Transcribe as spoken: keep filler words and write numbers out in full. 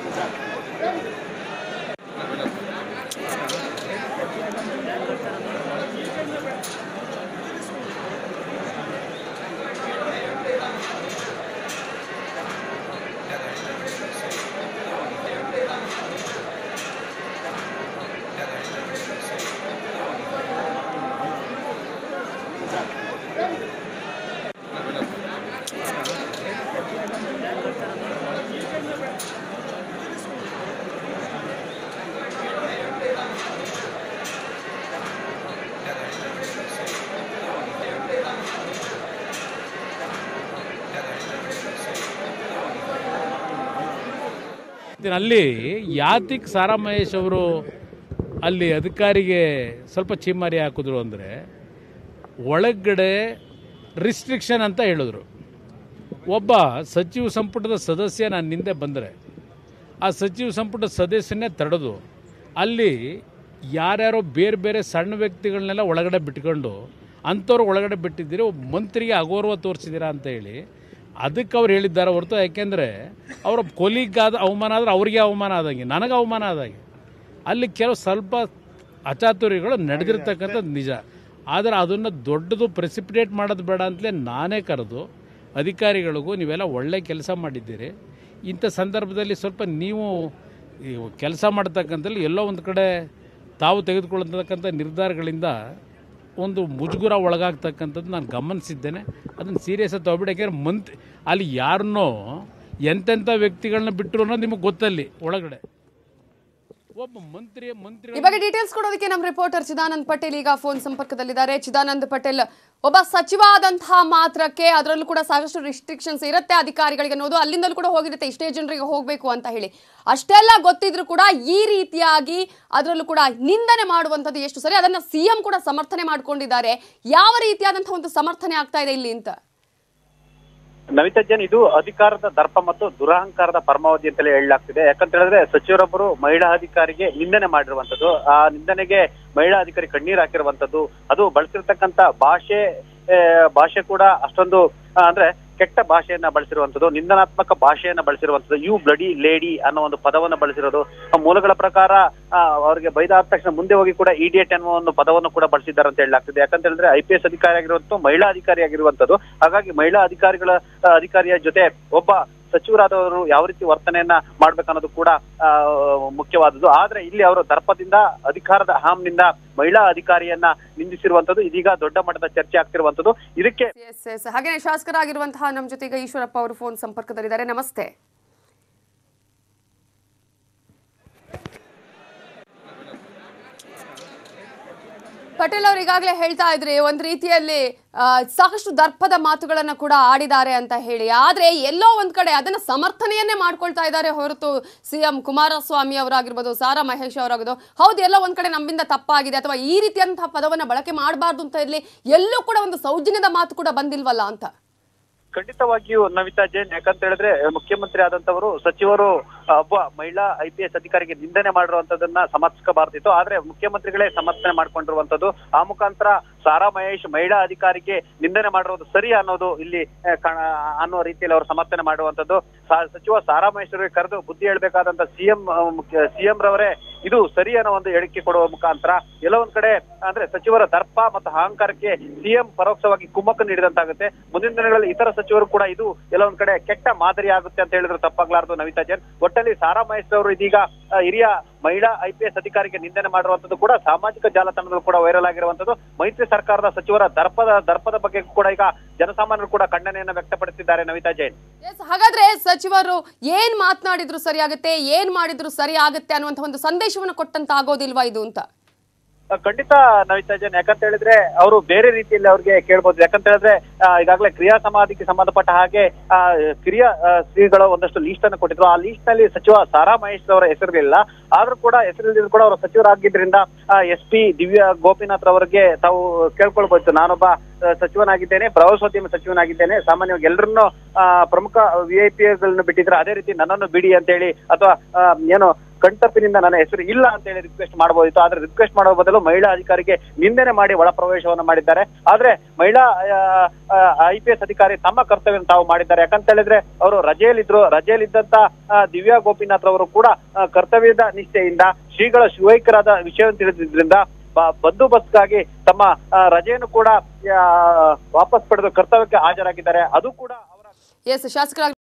ಅಲ್ಲಿ ಯಾತಿಕ್ ಸಾರಾ ಮಹೇಶ್ ಅವರು ಅಲ್ಲಿ ಅಧಿಕಾರಿಗೆ ಸ್ವಲ್ಪ ಚೀಮಾರಿ ಹಾಕಿದ್ರು ಅಂದರೆ ಒಳಗಡೆ ರಿಸ್ಟ್ರಿಕ್ಷನ್ ಅಂತ ಹೇಳಿದ್ರು. ಒಬ್ಬ ಸಚಿವ ಸಂಪುಟದ ಸದಸ್ಯ ನಾನು ಹಿಂದೆ ಬಂದರೆ ಆ ಸಚಿವ ಸಂಪುಟದ ಸದಸ್ಯನೇ ತಡೆದು ಅಲ್ಲಿ ಯಾರ್ಯಾರೋ ಬೇರೆ ಬೇರೆ ಸಣ್ಣ ವ್ಯಕ್ತಿಗಳನ್ನೆಲ್ಲ ಒಳಗಡೆ ಬಿಟ್ಕೊಂಡು ಅಂಥವ್ರು ಒಳಗಡೆ ಬಿಟ್ಟಿದ್ದೀರಿ, ಒಬ್ಬ ಮಂತ್ರಿಗೆ ಅಗೌರವ ತೋರಿಸಿದ್ದೀರಾ ಅಂತ ಹೇಳಿ ಅದಕ್ಕೆ ಅವ್ರು ಹೇಳಿದ್ದಾರೆ ಹೊರತು, ಯಾಕೆಂದರೆ ಅವರ ಕೊಲಿಗಾದ ಅವಮಾನ ಆದರೆ ಅವ್ರಿಗೆ ಅವಮಾನ ಆದಂಗೆ, ನನಗೆ ಅವಮಾನ ಆದಂಗೆ. ಅಲ್ಲಿ ಕೆಲವು ಸ್ವಲ್ಪ ಅಚಾತುರ್ಯಗಳು ನಡೆದಿರ್ತಕ್ಕಂಥದ್ದು ನಿಜ. ಆದರೆ ಅದನ್ನು ದೊಡ್ಡದು ಪ್ರೆಸಿಪಿಟೇಟ್ ಮಾಡೋದು ಬೇಡ ಅಂತಲೇ ನಾನೇ ಕರೆದು ಅಧಿಕಾರಿಗಳಿಗೂ ನೀವೆಲ್ಲ ಒಳ್ಳೆ ಕೆಲಸ ಮಾಡಿದ್ದೀರಿ, ಇಂಥ ಸಂದರ್ಭದಲ್ಲಿ ಸ್ವಲ್ಪ ನೀವು ಕೆಲಸ ಮಾಡ್ತಕ್ಕಂಥಲ್ಲಿ ಎಲ್ಲೋ ಒಂದು ಕಡೆ ತಾವು ತೆಗೆದುಕೊಳ್ಳತಕ್ಕಂಥ ನಿರ್ಧಾರಗಳಿಂದ ಒಂದು ಮುಜುಗುರ ಒಳಗಾಗ್ತಕ್ಕಂಥದ್ದು ನಾನು ಗಮನಿಸಿದ್ದೇನೆ. ಅದನ್ನು ಸೀರಿಯಸ್ ಆಗಿ ತಗೊಬಿಡಿ. ಯಾಕೆಂದರೆ ಮಂತ್ ಅಲ್ಲಿ ಯಾರನ್ನೋ ಎಂತೆಂಥ ವ್ಯಕ್ತಿಗಳನ್ನ ಬಿಟ್ಟರು ಅನ್ನೋದು ನಿಮಗೆ ಗೊತ್ತಲ್ಲಿ ಒಳಗಡೆ ಒಬ್ಬ ಮಂತ್ರಿ ಮಂತ್ರಿ ಈ ಬಗ್ಗೆ ಡೀಟೇಲ್ಸ್ ಕೊಡೋದಕ್ಕೆ ನಮ್ಮ ರಿಪೋರ್ಟರ್ ಚಿದಾನಂದ್ ಪಟೇಲ್ ಈಗ ಫೋನ್ ಸಂಪರ್ಕದಲ್ಲಿದ್ದಾರೆ. ಚಿದಾನಂದ್ ಪಟೇಲ್, ಒಬ್ಬ ಸಚಿವ ಆದಂತಹ ಮಾತ್ರಕ್ಕೆ ಅದರಲ್ಲೂ ಕೂಡ ಸಾಕಷ್ಟು ರಿಸ್ಟ್ರಿಕ್ಷನ್ಸ್ ಇರುತ್ತೆ ಅಧಿಕಾರಿಗಳಿಗೆ ಅನ್ನೋದು, ಅಲ್ಲಿಂದಲೂ ಕೂಡ ಹೋಗಿರುತ್ತೆ ಇಷ್ಟೇ ಜನರಿಗೆ ಹೋಗಬೇಕು ಅಂತ ಹೇಳಿ. ಅಷ್ಟೆಲ್ಲ ಗೊತ್ತಿದ್ರು ಕೂಡ ಈ ರೀತಿಯಾಗಿ ಅದರಲ್ಲೂ ಕೂಡ ನಿಂದನೆ ಮಾಡುವಂಥದ್ದು ಎಷ್ಟು ಸರಿ? ಅದನ್ನ ಸಿಎಂ ಕೂಡ ಸಮರ್ಥನೆ ಮಾಡ್ಕೊಂಡಿದ್ದಾರೆ. ಯಾವ ರೀತಿಯಾದಂತಹ ಒಂದು ಸಮರ್ಥನೆ ಆಗ್ತಾ ಇದೆ ಇಲ್ಲಿ ಅಂತ? ನವಿತಾ ಜೈನ್, ಇದು ಅಧಿಕಾರದ ದರ್ಪ ಮತ್ತು ದುರಹಂಕಾರದ ಪರಮಾವಧಿ ಅಂತಲೇ ಹೇಳಲಾಗ್ತಿದೆ. ಯಾಕಂತ ಹೇಳಿದ್ರೆ ಸಚಿವರೊಬ್ಬರು ಮಹಿಳಾ ಅಧಿಕಾರಿಗೆ ನಿಂದನೆ ಮಾಡಿರುವಂತದ್ದು, ಆ ನಿಂದನೆಗೆ ಮಹಿಳಾ ಅಧಿಕಾರಿ ಕಣ್ಣೀರ್ ಹಾಕಿರುವಂತದ್ದು, ಅದು ಬಳಸಿರ್ತಕ್ಕಂಥ ಭಾಷೆ ಭಾಷೆ ಕೂಡ ಅಷ್ಟೊಂದು ಅಂದ್ರೆ ಕೆಟ್ಟ ಭಾಷೆಯನ್ನ ಬಳಸಿರುವಂತದ್ದು, ನಿಂದನಾತ್ಮಕ ಭಾಷೆಯನ್ನ ಬಳಸಿರುವಂತದ್ದು, ಯು ಬ್ಲಡಿ ಲೇಡಿ ಅನ್ನೋ ಒಂದು ಪದವನ್ನ ಬಳಸಿರೋದು. ಮೂಲಗಳ ಪ್ರಕಾರ ಅವರಿಗೆ ಬೈದಾದ ತಕ್ಷಣ ಮುಂದೆ ಹೋಗಿ ಕೂಡ ಇಡಿಯಟ್ ಅನ್ನೋ ಒಂದು ಪದವನ್ನು ಕೂಡ ಬಳಸಿದ್ದಾರೆ ಅಂತ ಹೇಳಲಾಗ್ತಿದೆ. ಯಾಕಂತ ಹೇಳಿದ್ರೆ ಐ ಪಿ ಎಸ್ ಅಧಿಕಾರಿ ಆಗಿರುವಂತದ್ದು ಮಹಿಳಾ ಅಧಿಕಾರಿ ಆಗಿರುವಂತದ್ದು. ಹಾಗಾಗಿ ಮಹಿಳಾ ಅಧಿಕಾರಿಗಳ ಅಧಿಕಾರಿಯ ಜೊತೆ ಒಬ್ಬ ಸಚಿವರಾದವರು ಯಾವ ರೀತಿ ವರ್ತನೆಯನ್ನ ಮಾಡ್ಬೇಕನ್ನೋದು ಕೂಡ ಮುಖ್ಯವಾದದ್ದು. ಆದ್ರೆ ಇಲ್ಲಿ ಅವರು ದರ್ಪದಿಂದ ಅಧಿಕಾರದ ಅಹಂನಿಂದ ಮಹಿಳಾ ಅಧಿಕಾರಿಯನ್ನ ನಿಂದಿಸಿರುವಂತದ್ದು ಇದೀಗ ದೊಡ್ಡ ಮಟ್ಟದ ಚರ್ಚೆ ಆಗ್ತಿರುವಂತದ್ದು. ಇದಕ್ಕೆ ಹಾಗೆ ಶಾಸಕರಾಗಿರುವಂತಹ ನಮ್ಮ ಜೊತೆಗೆ ಈಶ್ವರಪ್ಪ ಅವರು ಫೋನ್ ಸಂಪರ್ಕದಲ್ಲಿದ್ದಾರೆ. ನಮಸ್ತೆ. ಪಟೇಲ್ ಅವರು ಈಗಾಗಲೇ ಹೇಳ್ತಾ ಇದ್ರಿ ಒಂದ್ ರೀತಿಯಲ್ಲಿ ಸಾಕಷ್ಟು ದರ್ಪದ ಮಾತುಗಳನ್ನ ಕೂಡ ಆಡಿದ್ದಾರೆ ಅಂತ ಹೇಳಿ, ಆದ್ರೆ ಎಲ್ಲೋ ಒಂದ್ ಕಡೆ ಅದನ್ನ ಸಮರ್ಥನೆಯನ್ನೇ ಮಾಡ್ಕೊಳ್ತಾ ಇದ್ದಾರೆ ಹೊರತು ಸಿಎಂ ಕುಮಾರಸ್ವಾಮಿ ಅವರಾಗಿರ್ಬೋದು, ಸಾರಾ ಮಹೇಶ್ ಅವರಾಗಿರ್ಬೋದು, ಹೌದು ಎಲ್ಲೋ ಒಂದ್ ಕಡೆ ನಮ್ಮಿಂದ ತಪ್ಪಾಗಿದೆ ಅಥವಾ ಈ ರೀತಿಯಂತಹ ಪದವನ್ನ ಬಳಕೆ ಮಾಡಬಾರ್ದು ಅಂತ ಇರ್ಲಿ, ಎಲ್ಲೂ ಕೂಡ ಒಂದು ಸೌಜನ್ಯದ ಮಾತು ಕೂಡ ಬಂದಿಲ್ವಲ್ಲ ಅಂತ. ಖಂಡಿತವಾಗಿಯೂ ನವಿತಾ ಜೈನ್, ಯಾಕಂತ ಹೇಳಿದ್ರೆ ಮುಖ್ಯಮಂತ್ರಿ ಆದಂತವರು ಸಚಿವರು ಒಬ್ಬ ಮಹಿಳಾ ಐ ಪಿ ಎಸ್ ಅಧಿಕಾರಿಗೆ ನಿಂದನೆ ಮಾಡಿರುವಂತದನ್ನ ಸಮರ್ಥಿಸಬಾರ್ದಿತ್ತು. ಆದ್ರೆ ಮುಖ್ಯಮಂತ್ರಿಗಳೇ ಸಮರ್ಥನೆ ಮಾಡ್ಕೊಂಡಿರುವಂತದ್ದು. ಆ ಮುಖಾಂತರ ಸಾರಾ ಮಹೇಶ್ ಮಹಿಳಾ ಅಧಿಕಾರಿಗೆ ನಿಂದನೆ ಮಾಡಿರೋದು ಸರಿ ಅನ್ನೋದು ಇಲ್ಲಿ ಅನ್ನೋ ರೀತಿಯಲ್ಲಿ ಅವರು ಸಮರ್ಥನೆ ಮಾಡುವಂತದ್ದು. ಸಚಿವ ಸಾರಾ ಮಹೇಶ್ ಅವರಿಗೆ ಕರೆದು ಬುದ್ಧಿ ಹೇಳ್ಬೇಕಾದಂತ ಸಿಎಂ ಸಿಎಂ ರವರೇ ಇದು ಸರಿ ಅನ್ನೋ ಒಂದು ಹೇಳಿಕೆ ಕೊಡುವ ಮುಖಾಂತರ ಎಲ್ಲ ಒಂದ್ ಕಡೆ ಅಂದ್ರೆ ಸಚಿವರ ದರ್ಪ ಮತ್ತು ಅಹಂಕಾರಕ್ಕೆ ಸಿಎಂ ಪರೋಕ್ಷವಾಗಿ ಕುಮ್ಮಕ್ಕು ನೀಡಿದಂತಾಗುತ್ತೆ. ಮುಂದಿನ ದಿನಗಳಲ್ಲಿ ಇತರ ಸಚಿವರು ಕೂಡ ಇದು ಎಲ್ಲ ಒಂದ್ ಕಡೆ ಕೆಟ್ಟ ಮಾದರಿ ಆಗುತ್ತೆ ಅಂತ ಹೇಳಿದ್ರು ತಪ್ಪಾಗ್ಲಾರ್ದು ನವಿತಾ ಜೈನ್. ಒಟ್ಟಲ್ಲಿ ಸಾರಾ ಮಹೇಶ್ ಅವರು ಇದೀಗ ಹಿರಿಯ ಮಹಿಳಾ ಐ ಪಿ ಎಸ್ ಅಧಿಕಾರಿಗೆ ನಿಂದನೆ ಮಾಡುವಂತದ್ದು ಕೂಡ ಸಾಮಾಜಿಕ ಜಾಲತಾಣದಲ್ಲೂ ಕೂಡ ವೈರಲ್ ಆಗಿರುವಂತದ್ದು. ಮೈತ್ರಿ ಸರ್ಕಾರದ ಸಚಿವರ ದರ್ಪದ ದರ್ಪದ ಬಗ್ಗೆ ಕೂಡ ಈಗ ಜನಸಾಮಾನ್ಯರು ಕೂಡ ಖಂಡನೆಯನ್ನ ವ್ಯಕ್ತಪಡಿಸಿದ್ದಾರೆ ನವಿತಾ ಜೈನ್. ಹಾಗಾದ್ರೆ ಸಚಿವರು ಏನ್ ಮಾತನಾಡಿದ್ರು ಸರಿ ಆಗುತ್ತೆ, ಏನ್ ಮಾಡಿದ್ರು ಸರಿ ಆಗುತ್ತೆ ಅನ್ನುವಂತ ಒಂದು ಸಂದೇಶವನ್ನು ಕೊಟ್ಟಂತ ಆಗೋದಿಲ್ವಾ ಇದು ಅಂತ? ಖಂಡಿತ ನವಿತಾ ಜೈನ್, ಯಾಕಂತ ಹೇಳಿದ್ರೆ ಅವರು ಬೇರೆ ರೀತಿಯಲ್ಲಿ ಅವ್ರಿಗೆ ಕೇಳ್ಬೋದು. ಯಾಕಂತ ಹೇಳಿದ್ರೆ ಈಗಾಗಲೇ ಕ್ರಿಯಾ ಸಮಾಧಿಗೆ ಸಂಬಂಧಪಟ್ಟ ಹಾಗೆ ಆ ಕಿರಿಯ ಶ್ರೀಗಳು ಒಂದಷ್ಟು ಲೀಸ್ಟ್ ಅನ್ನು ಕೊಟ್ಟಿದ್ರು. ಆ ಲೀಸ್ಟ್ ನಲ್ಲಿ ಸಚಿವ ಸಾರಾ ಮಹೇಶ್ ಅವರ ಹೆಸರಿರಲಿಲ್ಲ. ಆದ್ರೂ ಕೂಡ ಹೆಸರಿಲ್ಲದಿದ್ರು ಕೂಡ ಅವರು ಸಚಿವರಾಗಿದ್ದರಿಂದ ಎಸ್ ಪಿ ದಿವ್ಯಾ ಗೋಪಿನಾಥ್ ಅವರಿಗೆ ತಾವು ಕೇಳ್ಕೊಳ್ಬಹುದು, ನಾನೊಬ್ಬ ಸಚಿವನಾಗಿದ್ದೇನೆ, ಪ್ರವಾಸೋದ್ಯಮ ಸಚಿವನಾಗಿದ್ದೇನೆ, ಸಾಮಾನ್ಯವಾಗಿ ಎಲ್ಲರನ್ನೂ ಪ್ರಮುಖ ವಿ ಐ ಪಿ ಗಳನ್ನ ಬಿಟ್ಟಿದ್ರೆ ಅದೇ ರೀತಿ ನನ್ನನ್ನು ಬಿಡಿ ಅಂತ ಹೇಳಿ, ಅಥವಾ ಏನು ಕಣ್ತಪ್ಪಿನಿಂದ ನನ್ನ ಹೆಸರು ಇಲ್ಲ ಅಂತ ಹೇಳಿ ರಿಕ್ವೆಸ್ಟ್ ಮಾಡಬಹುದಿತ್ತು. ಆದ್ರೆ ರಿಕ್ವೆಸ್ಟ್ ಮಾಡೋ ಬದಲು ಮಹಿಳಾ ಅಧಿಕಾರಿಗೆ ನಿಂದನೆ ಮಾಡಿ ಒಳ ಪ್ರವೇಶವನ್ನ ಮಾಡಿದ್ದಾರೆ. ಆದ್ರೆ ಮಹಿಳಾ ಐ ಪಿ ಎಸ್ ಅಧಿಕಾರಿ ತಮ್ಮ ಕರ್ತವ್ಯ ತಾವು ಮಾಡಿದ್ದಾರೆ. ಯಾಕಂತ ಹೇಳಿದ್ರೆ ಅವರು ರಜೆಯಲ್ಲಿದ್ರು. ರಜೆಯಲ್ಲಿದ್ದಂತ ದಿವ್ಯಾ ಗೋಪಿನಾಥ್ ಅವರು ಕೂಡ ಕರ್ತವ್ಯದ ನಿಷ್ಠೆಯಿಂದ ಶ್ರೀಗಳ ಶಿವೈಕ್ಯರಾದ ವಿಷಯವನ್ನು ತಿಳಿದಿದ್ರಿಂದ ಬಂದೋಬಸ್ತ್ಗಾಗಿ ತಮ್ಮ ರಜೆಯನ್ನು ಕೂಡ ವಾಪಸ್ ಪಡೆದು ಕರ್ತವ್ಯಕ್ಕೆ ಹಾಜರಾಗಿದ್ದಾರೆ. ಅದು ಕೂಡ ಅವರ ಎಸ್ ಶಾಸಕರ